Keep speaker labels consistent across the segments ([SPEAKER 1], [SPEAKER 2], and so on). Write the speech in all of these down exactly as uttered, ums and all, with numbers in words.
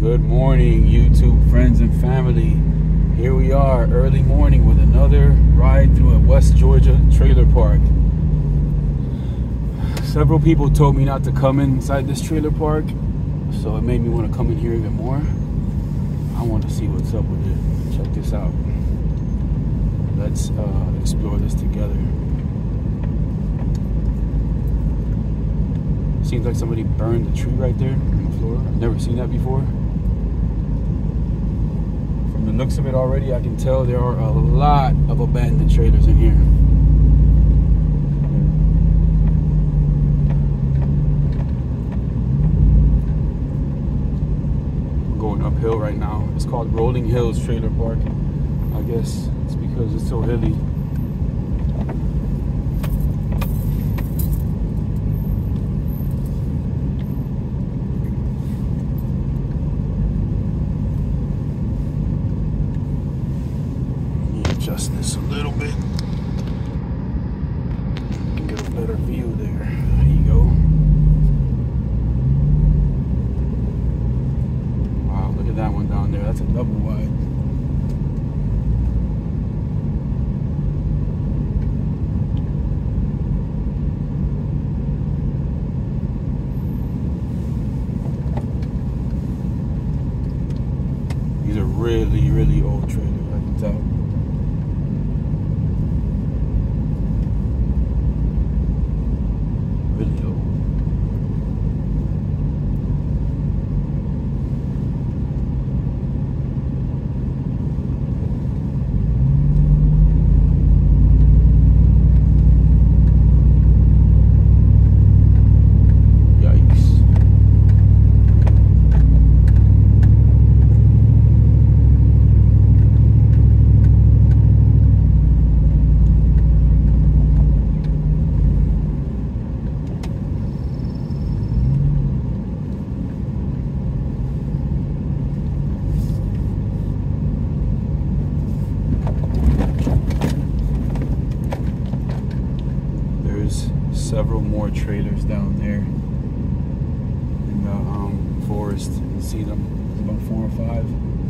[SPEAKER 1] Good morning, YouTube friends and family. Here we are, early morning with another ride through a West Georgia trailer park. Several people told me not to come inside this trailer park, so it made me want to come in here even more. I want to see what's up with it. Check this out. Let's uh, explore this together. Seems like somebody burned the tree right there on the floor. I've never seen that before. From the looks of it already, I can tell there are a lot of abandoned trailers in here. We're going uphill right now. It's called Rolling Hills Trailer Park. I guess it's because it's so hilly. Adjust this a little bit. You can get a better view there. There you go. Wow, look at that one down there. That's a double wide. These are really, really old trailers, I can tell. Really old. Several more trailers down there in the um, forest. You can see them. There's about four or five.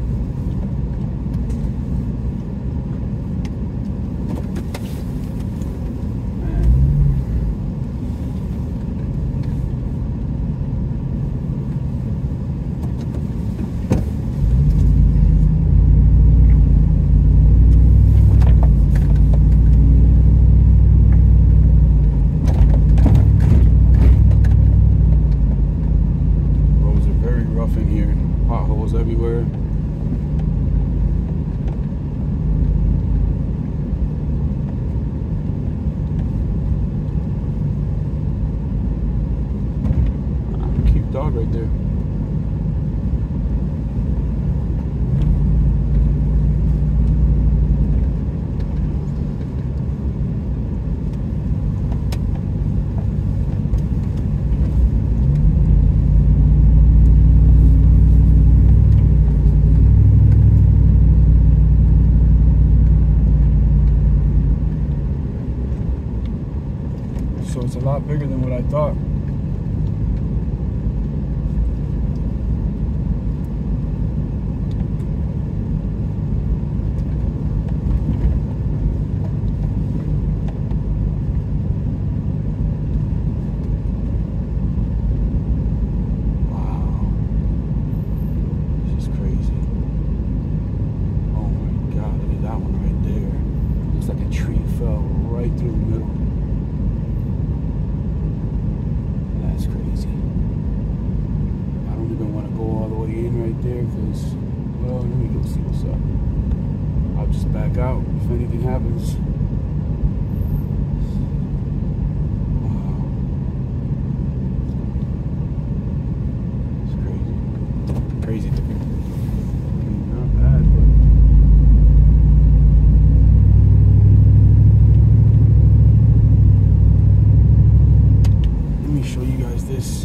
[SPEAKER 1] In here, potholes everywhere. Ah, cute dog right there. So it's a lot bigger than what I thought. Wow. This is crazy. Oh my God, look at that one right there. Looks like a tree fell right through the middle. That's crazy. I don't even want to go all the way in right there because, well, let me go see what's up. I'll just back out if anything happens. Wow. It's crazy. Crazy. I mean, not bad, but let me show you guys this.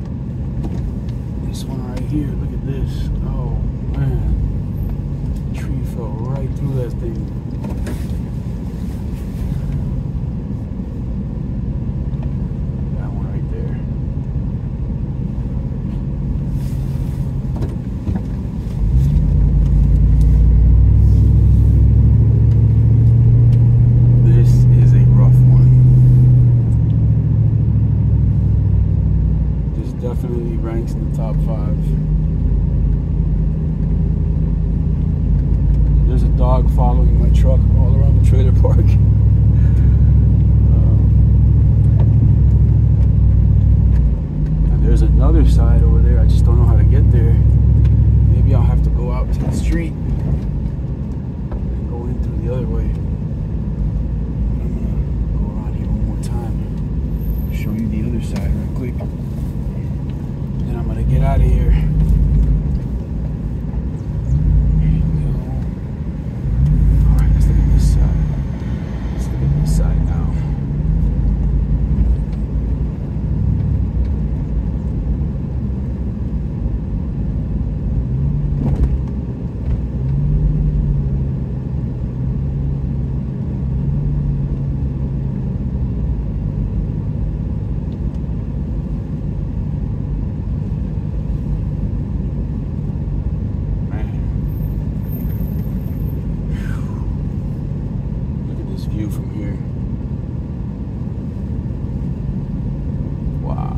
[SPEAKER 1] This one right here. Look at this. Oh man, the tree fell right through that thing. That one right there. ranks in the top five. There's a dog following my truck all around the trailer park. um, and there's another side over there. I just don't know how to get there. Maybe I'll have to go out to the street and go in through the other way. But I'm gonna go around here one more time, show you the other side real quick. Then I'm gonna get out of here. There you go. Alright, let's look at this side. Let's look at this side now. View from here. Wow.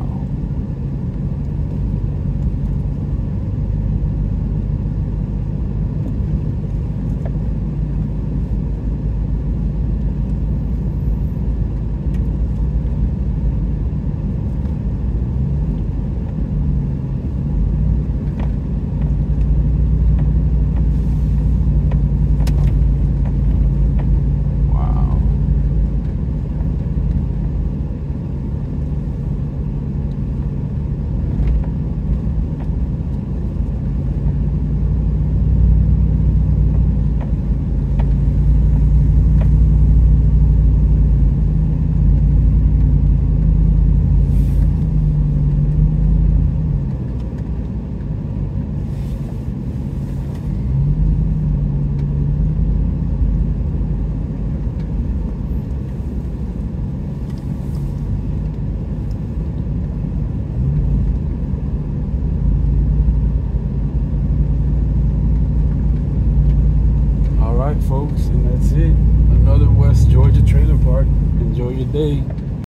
[SPEAKER 1] Folks, and that's it. Another West Georgia trailer park. Enjoy your day.